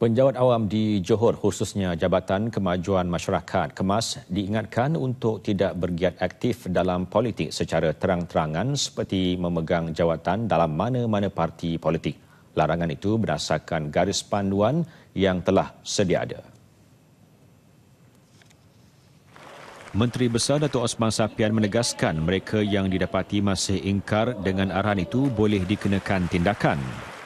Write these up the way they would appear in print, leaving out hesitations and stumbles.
Penjawat awam di Johor khususnya Jabatan Kemajuan Masyarakat KEMAS diingatkan untuk tidak bergiat aktif dalam politik secara terang-terangan seperti memegang jawatan dalam mana-mana parti politik. Larangan itu berdasarkan garis panduan yang telah sedia ada. Menteri Besar Datuk Osman Sapian menegaskan mereka yang didapati masih ingkar dengan arahan itu boleh dikenakan tindakan.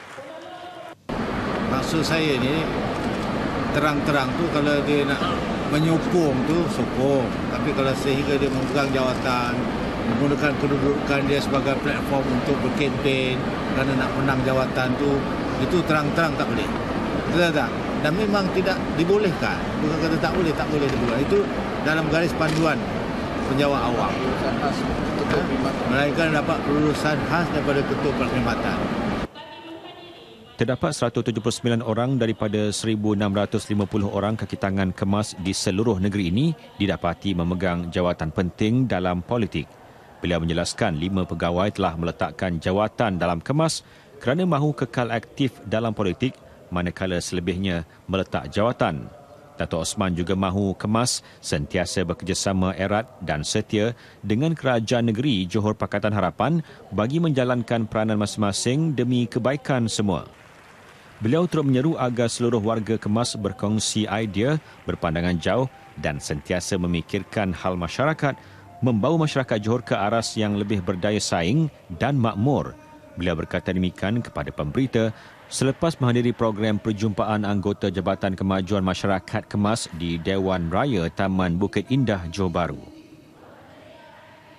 Maksud saya ni, terang-terang tu kalau dia nak menyokong tu, sokong. Tapi kalau sehingga dia memegang jawatan, menggunakan kedudukan dia sebagai platform untuk berkempen kerana nak menang jawatan tu, itu terang-terang tak boleh. Betul tak? Dan memang tidak dibolehkan. Bukan kata tak boleh dibolehkan. Itu dalam garis panduan penjawat awam. Melainkan dapat kelulusan khas daripada Ketua Perkhidmatan. Terdapat 179 orang daripada 1,650 orang kaki tangan KEMAS di seluruh negeri ini didapati memegang jawatan penting dalam politik. Beliau menjelaskan 5 pegawai telah meletakkan jawatan dalam KEMAS kerana mahu kekal aktif dalam politik manakala selebihnya meletak jawatan. Datuk Osman juga mahu KEMAS sentiasa bekerjasama erat dan setia dengan kerajaan negeri Johor Pakatan Harapan bagi menjalankan peranan masing-masing demi kebaikan semua. Beliau turut menyeru agar seluruh warga KEMAS berkongsi idea, berpandangan jauh dan sentiasa memikirkan hal masyarakat, membawa masyarakat Johor ke aras yang lebih berdaya saing dan makmur. Beliau berkata demikian kepada pemberita selepas menghadiri program perjumpaan anggota Jabatan Kemajuan Masyarakat KEMAS di Dewan Raya Taman Bukit Indah, Johor Bahru.